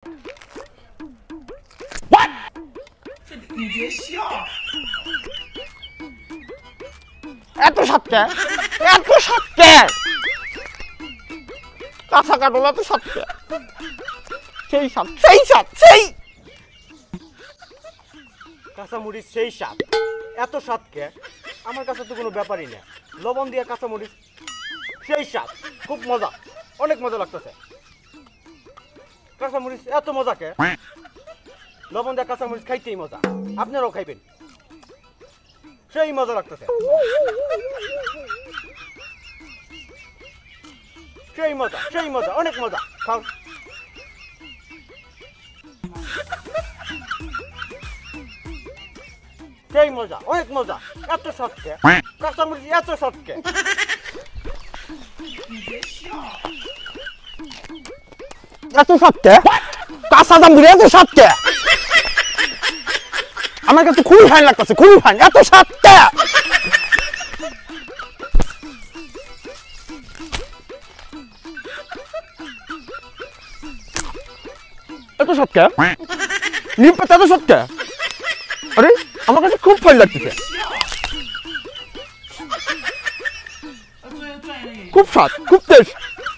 你别笑。 এত সাতকে এত সাতকে কাঁচা কাটল এত সাতকে সেই সাত সেই সাত সেই কাঁচামরিচ সেই স্বাদ এত স্বাদকে আমার কাছে তো কোনো ব্যাপারই না লবণ দিয়ে কাঁচামরিচ সেই স্বাদ খুব মজা অনেক মজা লাগতেছে কাঁচামরিচ এত মজাকে লবণ দিয়ে কাঁচামরিচ খাইতেই মজা আপনারাও খাইবেন সেই মজা লাগতেছে সেই মজা অনেক মজা খাও সেই মজা অনেক মজা এত সৎকে কাঁচামরিচ এত সৎকে এত সাতকে কাঁচা দাম ধরে এত সাতকে আমার কাছে খুবই ফাইন লাগতেছে খুবই ফাইন এত সাতকে এত সাতকে নিম পাতা এত সাতকে আরে আমার কাছে খুব ফাইন লাগতেছে খুব স্বাদ খুব টেস্ট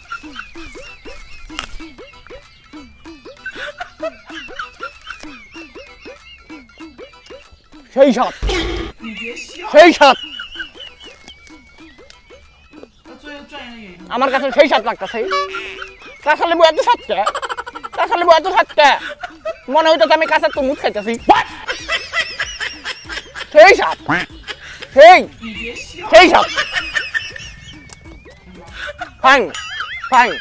সেই স্বাদ সেই স্বাদ আমার কাছে সেই স্বাদ লাগতেছে কাঁচা লেবু এত সাতকে কাঁচা লেবু এত সাতকে মনে হইতেছে আমি কাঁচা তরমুজ খাইতেছি সেই স্বাদ সেই সেই স্বাদ ফাইন ফাইন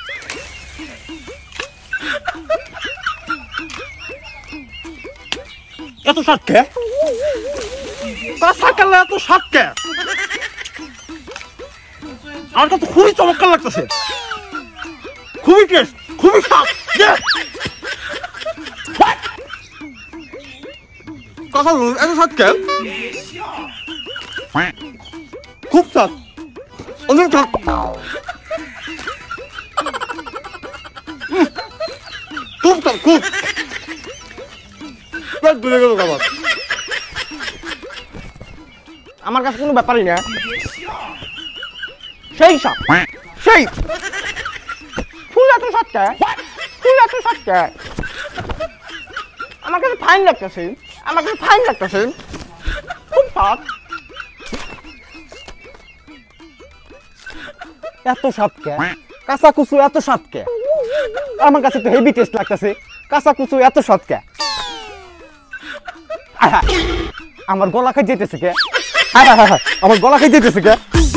এত সাতকে কাঁচা কালে এত সাতকে আমার কাছে খুবই চমৎকার লাগতেছে খুবই টেস্ট খুবই স্বাদ কাঁচা এত সাতকে খুব স্বাদ অনেক স্বাদ খুব স্বাদ খুব পেট ভরে গেল আমার কাছে কোনো ব্যাপারই না সেই স্বাদ সেই ফুল এত সাতটা ফুল এত সাতটা আমার কাছে ফাইন লাগতেছে আমার কাছে ফাইন লাগতেছে খুব স্বাদ এত সাতকে কাঁচা কুচু এত সাতকে আমার কাছে তো হেভি টেস্ট লাগতেছে কাঁচা কুচু এত সাতকে আমার গলা খাই যেতেছে কে আমার গলা খাই যেতেছে কে